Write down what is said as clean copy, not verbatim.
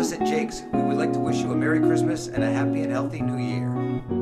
us at Jake's, we would like to wish you a Merry Christmas and a happy and healthy New Year.